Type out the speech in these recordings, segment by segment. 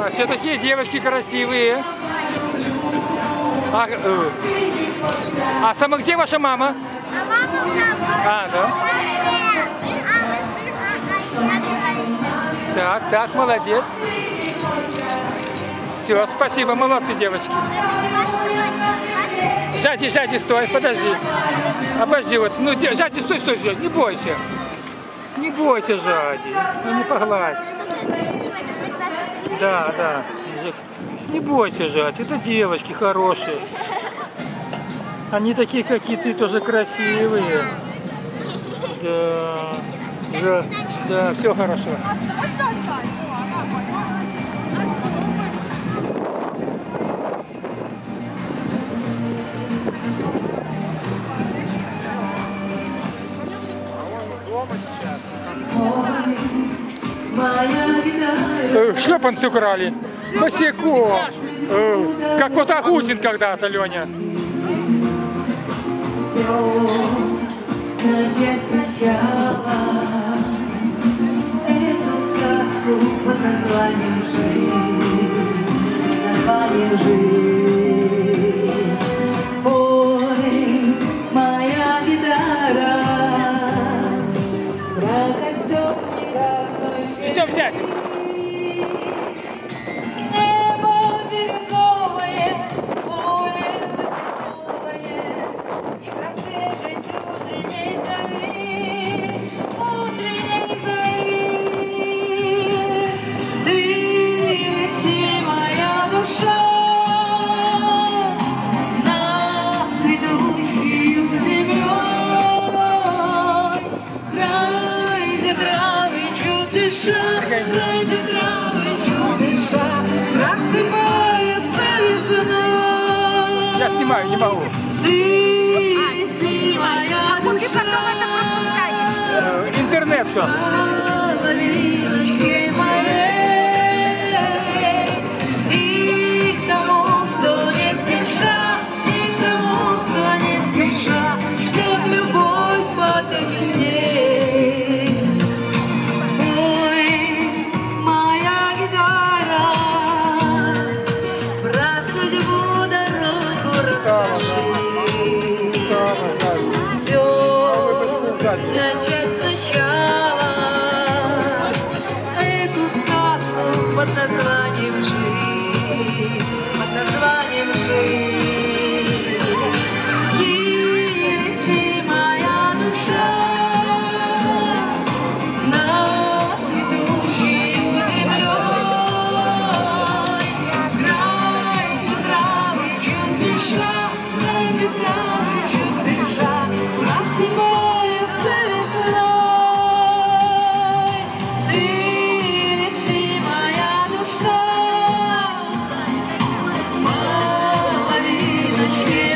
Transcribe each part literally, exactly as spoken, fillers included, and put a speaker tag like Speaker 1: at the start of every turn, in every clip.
Speaker 1: А что такие девочки красивые? А, э. а сама где ваша мама?
Speaker 2: А мама у нас.
Speaker 1: А, да? Так, так, молодец. Все, спасибо, молодцы, девочки. Жади, Жади, стой, подожди. Обожди, вот, ну, Жади, стой, стой, стой, не бойся. Не бойся, Жади, ну не погладь. Да, да, не бойся, Жади, это девочки хорошие. Они такие, как и ты, тоже красивые. Да, да, да, все хорошо. Э, шлепанцы украли. Босиком. Э, как вот Агутин когда-то, Леня.
Speaker 3: Начать сначала эту сказку под названием «Жизнь», названием «Жизнь». Ой, моя гитара, про костер некрасной шведы.
Speaker 1: Идем взять.
Speaker 3: Небо бирюзовое, поле высокое, и просвежесть утренней зари, утренней зари. Ты лети, моя душа, нас ведущую землей. Край, где травы чуть дыша, край, где травы чуть дыша, просыпается весна.
Speaker 1: Я снимаю, не могу.
Speaker 3: Ты лети, моя душа,
Speaker 1: Э, интернет все.
Speaker 3: половиночки моей, и к тому, кто не спеша, и к тому, кто не спеша, ждет любовь по таким дней. Ой, моя гитара, про судьбу дорогу расскажи. Все начать сначала, эту сказку под названием «Жизнь», под названием «Жизнь». И лети, моя душа, нас ведущую землей. Край, где травы чуть дыша, край, где травы чуть дыша, просыпается весной. Ты лети, моя душа, половиночки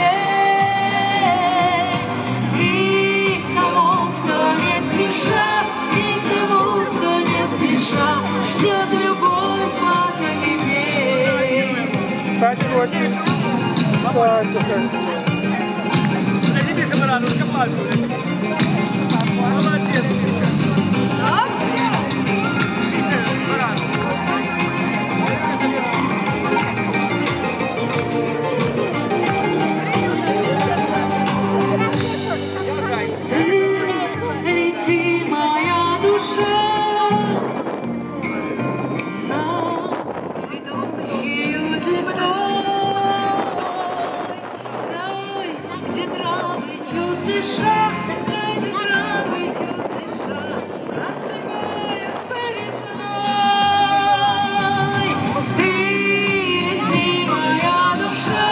Speaker 3: моей, и к тому, кто не спеша, и к тому, кто не спеша, ждет любовь по таким дней.
Speaker 1: Кстати, вот. Кстати, кстати.
Speaker 4: Молодец.
Speaker 3: Лети, моя душа, на ведущую земной. Край, где травы чуть дыша, край, где травы чуть дыша, просыпаются весной. Ты лети, моя душа,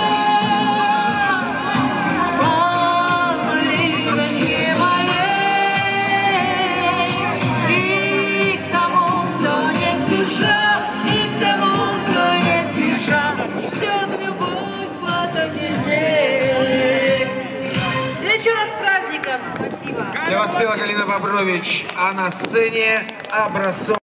Speaker 3: половиночки моей, и к тому, кто не спеша, и к тому, кто не спеша, ждет любовь по таким дней. Еще раз с праздником, спасибо.
Speaker 5: Для вас пела Галина Бобрович, а на сцене образцов.